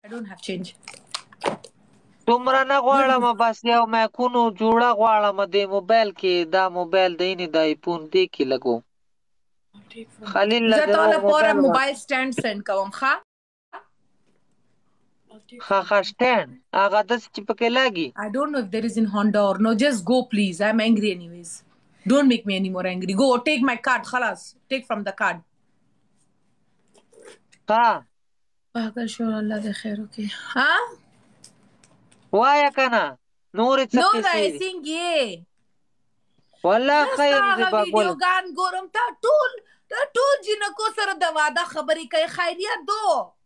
don't have change. دومره نه غواړم بس یو مایکونو جوړه غواړم د موبایل کې دا موبایل دی نه د آیفون دی کې لګو خلیل له زه ته لپاره موبایل سټاند سند کوم ښه سټاند هغه داسې چې پکې لګي I don't know if there is in Honda or no. Just go please. I'm angry anyways. Don't make me any more angry. Go take my card. خلاص. Take from the card. ها پاکل شو الله دې خیر وکړي ها وایا کنه نور څه نو کیسې دا سینګي والله خیر دې دا باګول ویډیو ګان ګورم تا ټول جنکو سره د واده خبرې کوي خیریت دو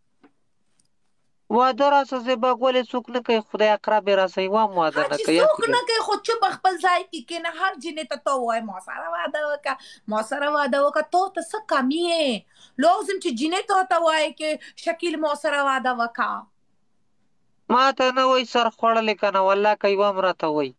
واده راسه زیبا ګولې څوک نه کوي خدای اقرب یې راسه یوه هم واده نه کوي څوک نه کوي خو چوپ خپل ځای کې کېنه هر جنې ته ته ووایې ما سره واده وکړه ته څه کمي یې لازم چې جنې ته وایې کې شکیل ما سره واده وکړه ما ته نه وایي سر خوړلې که نه والله که یوه هم راته وایي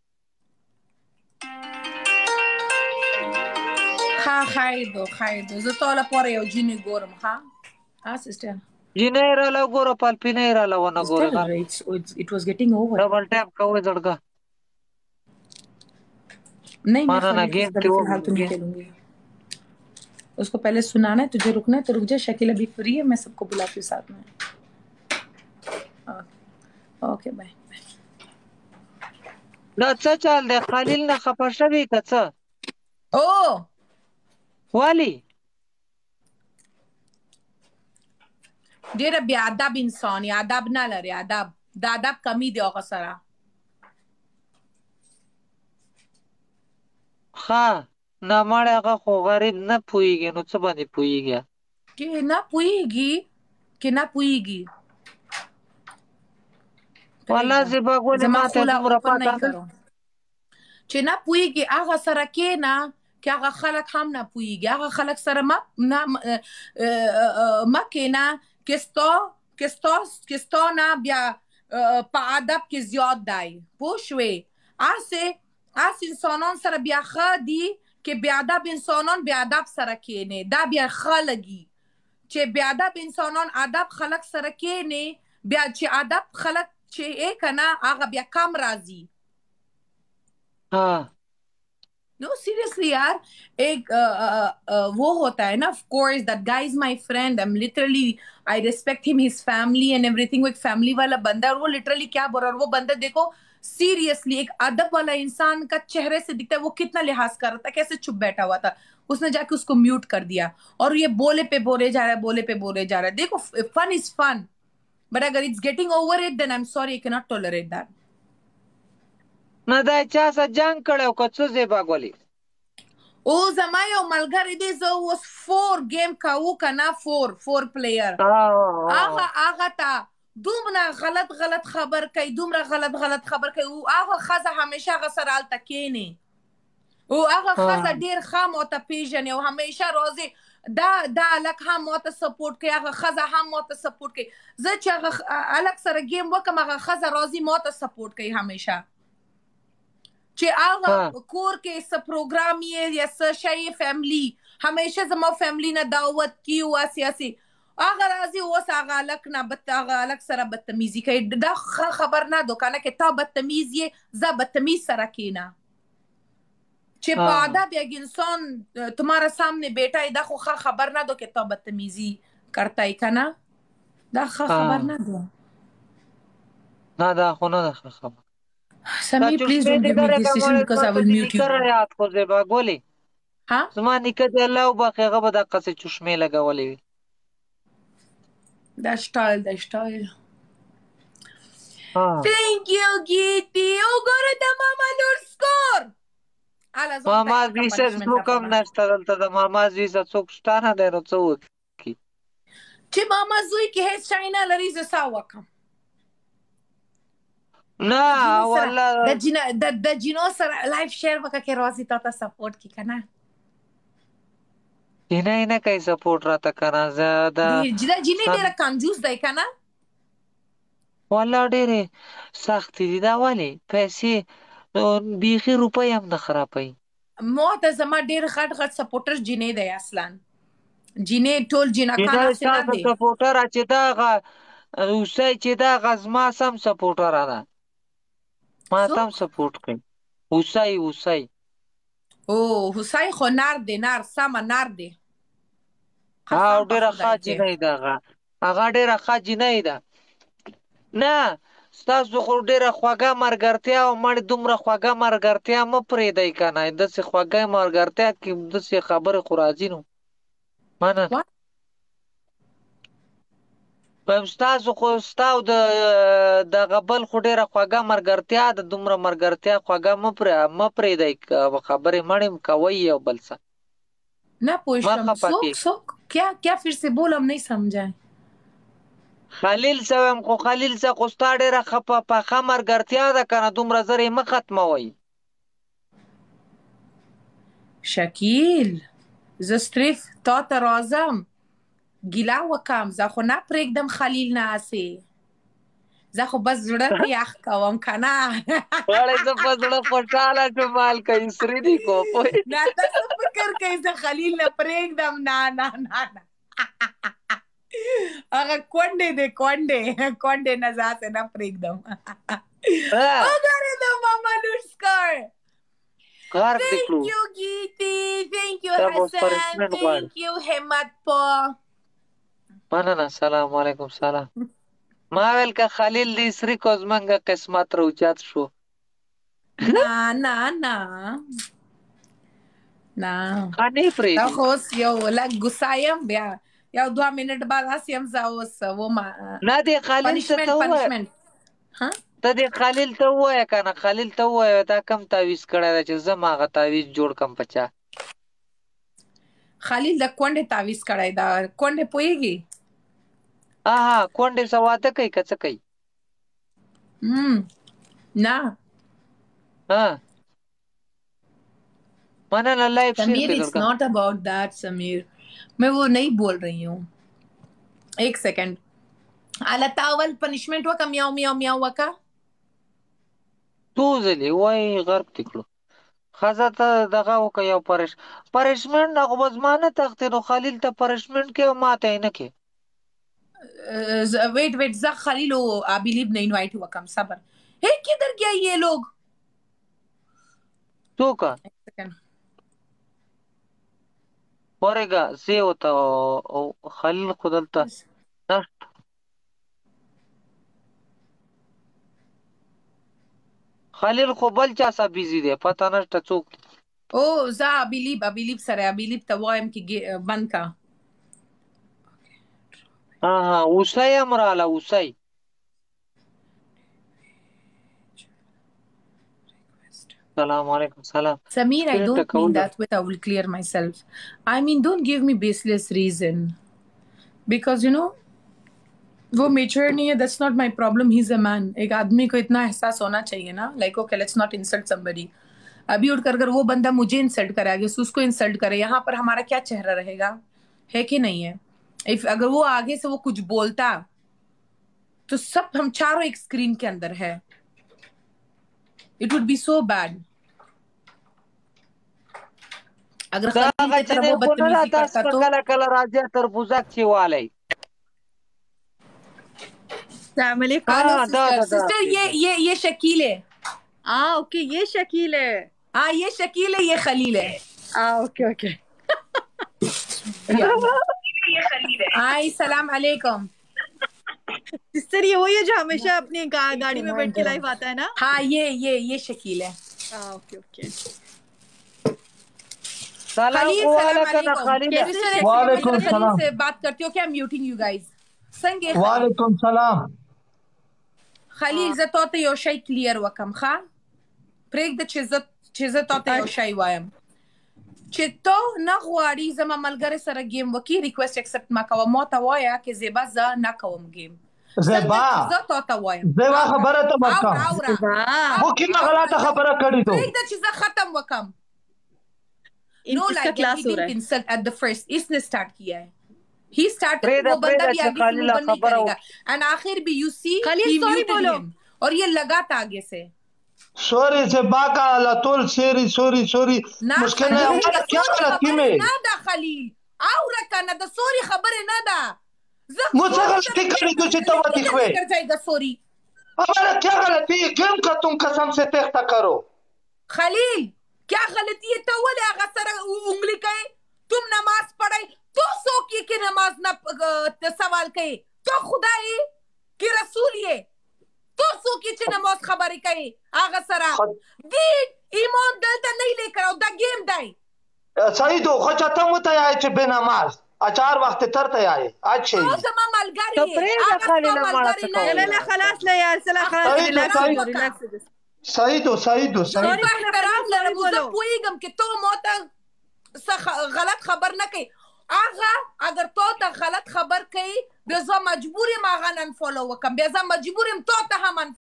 ښه خیر دو زه تا لپاره یو جنې ګورم ښه سسټر جنۍ راله وګوره پالپینۍ راله ونه ګوره It was getting over. ډبل ټاپ کوئ زړګه नहीं मैं फिलहाल तो नहीं खेलूंगी उसको पहले सुनाना है तुझे रुकना है तो रुक जा शकील अभी फ्री है मैं सबको बुलाती हूँ साथ में okay bye دا څه چل دی خلیل نه خفه شوي که څه او ولې ډېره بې ادب انسان یې ادب نه لري ادب د ادب کمی دی هغه سره ښه نه مړی هغه خو غریب نه پوهېږي نو څه باندې پوهېږي که نه پوهېږي والله زیبا ګولې ما ته دومره پاته چې نه پوهېږي هغه سره کښېنه که هغه خلک هم نه پوهېږي هغه خلک سره مه کښېنه که ستا نه بیا په ادب کې زیات دی پوه شوې هسې انسانان سره بیا ښه دي که بې ادب انسانان بې ادب سره کښېنې دا بیا ښه لګي چې بې ادب انسانان ادب خلک سره کښېنې بیا چې ادب خلک چې که نه هغه بیا کم راځي No, seriously, yaar. वो होता है ना, of course, that guy is my friend. I respect him, his family and everything. वो एक family वाला बंदा है और वो literally क्या बोल रहा है और वो बंदा देखो seriously एक अदब वाला इंसान का चेहरे से दिखता है वो कितना लिहाज कर रहा था कैसे चुप बैठा हुआ था उसने जाके उसको म्यूट कर दिया और ये बोले पे बोले जा रहा है देखो fun is fun but अगर it's getting over it then I'm sorry I cannot tolerate that. نه دا چا سره جنګ کړی که څه زیبا ګولې او زما یو ملګری دی زه اوس 4 ګیم کوو که نه 4 پلیر هغه ته دومره غلط خبر کوي دومره غلط خبر کوي او هغه ښځه همیشه هغه سره هلته کښېني او هغه ښځه ډېر ښه ماته پېژني او همیشه راځي دا هلک هم ماته سپورټ کوي هغه ښځه هم ماته سپورټ کوي زه چې هغه هلک سره ګیم وکړم هغه ښځه راځي ماته سپورټ کوي همیشه چې هغه کور کې څه پروګرام یې یا څه شی فیملی همیشه زما فیملی نه دعوت کی واسي هغه راځي اوس هغه هلک سره بدتمیزي کوي دا خبر نه دو کنه که تا بدتمیز یې زه بدتمیز سره کېنه چې په ادب یک انسان تمہارا سامنے بیٹا ہے دا خو خبر نہ دو کہ تو بدتمیزی کرتا ہے کنا دا خبر نہ دو نه دا خو نه ده خبر Sami, please don't give me this decision because I will mute you. یاد خو زیبا ګولې ها زما نیکه دی الله وبخښي هغه به دقسې چشمې لګولې وي دا سټایل Thank you Giti وګوره د ماما لور سکور ماما زویسه څوک هم نشته دلته د ماما زویسه څوک شته نه دی نو څه وکړي چې ماما زوی کې هیڅ شی نه لري زه څه وکړم نه والله د جینو سره لایف شیر وکړه کې راځي تا ته سپورټ کی کنه جینۍ نه کوي سپورټ راته کنه زه دا جینۍ ډېره کنجوس دی کنه والله ډېرې سختې دي دا ولې پیسې بیخي روپۍ هم نه خرابوي ما ته زما ډېر غټ سپورټر جینۍ دی اصلا جینۍ ټول جینکان سپورټر چې دا اوسای چې دا غز ما سم سپورټره ده ما تم څوک؟ سپورټ کوي اوسای او حسین خو نر دی نر سمه نر دی او قسم په ډېره ښه خدای کې جینۍ ده هغه ډېره ښه جینۍ ده نه ستاسو خو ډېره خوږه ملګرتیا او مړ دومره خوږه ملګرتیا مه پرېږدئ که نه داسې خوږه ملګرتیا کې داسې خبرې خو راځي نو مننه What؟ وایم ستاسو خو ستا او د دغه بل خو ډېره خوږه ملګرتیا ده دومره ملګرتیا خوږه مه پرېږدئ خبرې مړې کوئ یو بل څه نه پوه مه شوم خفه کېږئ څوک क्या फिर से बोल हम नहीं समझा خلیل څه وایم خو خلیل څه خو ستا ډېره پخه ملګرتیا ده که نه دومره زر یې مه ختموئ شکیل زه صرف تا ته راځم ګیله وکم زه خو نه پرېږدم خلیل نه هسې زه خو بس زړه ته یخ کوم که نه وړې زه په زړه خوشحاله شوم مالکه اسري دي کو پوهېږې نه ته څه فکر کوې زه خلیل نه پرېږدم نه نه نه نه هغه کونډې دی کونډې نه زه هسې نه پرېږدم وګورې د ماما لوټسکر کار دې کړو Thank you Geeti thank you دا به اوس Hassan پنشمنټ غواړي thank you همت پا مننه سلام علیکم سلام ما ویل که خلیل دې اسري کو زمونږ قسمت راوچت شو نه نه نه نه ښه نه دا پرېږدي خو اوس یو لږ غوسه یم بیا یو 2 منټ بعد هسې یم زه اوس ومه نه دې خلیل ته ته ووایه ته دې خلیل ته ووایه که نه خلیل ته ووایه دا کم تعویض کړی ده چې زه م هغه تعویض جوړ کړم په چا خلیل د کونډې تعویض کړی دا کونډې پوهېږي کونډې څه واده کوي که څه کوي نه مننه لایف شیر Sameer पे it's Durga not about that Sameer मैं वो नहीं बोल रही हूँ एक सेकंड على تاول پنشمنت وکا میاو میاو میاو وکا څو ځلې وایي غرب دې کړو ښځه ته دغه وکړه یو پرشمنټ هغه به زما نه تښتې نو خلیل ته پرشمنټ کې او ما ته یې نه کې वेट जा खलील आई बिलीव नहीं इनवाइट हुआ कम सबर हे किधर गया ये लोग څوک ورېږه زه ورته خلیل خو دلته نشته خلیل خو بل چا سره بیزي دی پته نشته څوک او زه ابیلیب سره ابیلیب ته وایم کې بند کا اوسۍ هم راله اوسۍ سلام علیکم سلام Samir, I don't mean that way. I will clear myself. I mean, don't give me baseless reason. Because, you know, वो mature नहीं है, that's not my problem. He's a man. एक आदमी को इतना एहसास होना चाहिए ना. Like, okay, let's not insult somebody. अभी उठ कर वो बंदा मुझे इंसल्ट करे आगे से उसको इंसल्ट करे यहाँ पर हमारा क्या चेहरा रहेगा है कि नहीं है अगर वो आगे से वो कुछ बोलता तो सब हम चारों एक स्क्रीन के अंदर है it would be so bad अगर खलील की तरह वो बदतमीजी करता तो कल राजा तरबूजा खिवाले सिस्टर ये शकील है ओके ये शकील है ये शकील है ये खलील है ओके ओके हाय सलाम अलैकुम सिस्टर ये वही है जो हमेशा अपनी गाड़ी में बैठ के लाइव आता है ना हाँ ये शकील है ओके ओके वालेकुम सलाम से बात करती हो क्या म्यूटिंग यू गाइस संगे वालेकुम सलाम خلیل زه تا ته یو شی کلیر وکم ښه پرېږده چې زه تا ته یو شی وایم چې ته نه غواړي زما ملګري سره گیم وکړي ریکویسټ اکسپټ ما کوه ما ته وایه که زیبا زه نه کوم گیم زیبا زه تا ته وایم زیبا خبره ته وکړه مو کومه غلطه خبره کړې ده پرېږده چې زه ختم وکم نو لایک he didn't insult at the first इसने स्टार्ट किया है he started वो बंदा भी आगे से नहीं करेगा and आखिर भी you see he muted him और ये लगा था आगे से सॉरी से बाका लतुल सॉरी मुश्किल है क्या गलती में ना दा खलील او رکانه د سوري خبره نه ده मुझसे गलती करी तो चित्ता मत दिखवे कर जाएगा सॉरी हमारा क्या गलती है गेम का तुम कसम से तेख्ता करो खलील क्या गलती है तो वाले आगा सर उंगली कहे तुम नमाज पढ़े तो सोकी की नमाज ना सवाल कहे तो खुदा है कि रसूल ये तो सोकी ची नमाज खबरी कहे आगा सरा दी ईमान दलता नहीं लेकर आओ दा गेम दाई सही दो खचाता मत आए चे बेनमाज अचार वक्त तरते आए अच्छे तो जमा मलगारी तो है प्रेम आगा खाली तो ना मलगारी मारा لا لا خلاص لا يا سلا خلاص ريلاكس सही दो زه احترام لرم زه پوهیږم چې تو ماته غلط خبر نه کوي هغه اگر تو ته غلط خبر کوي بیا زه مجبور یم هغه نن فالو وکړم بیا زه مجبور یم تو ته هم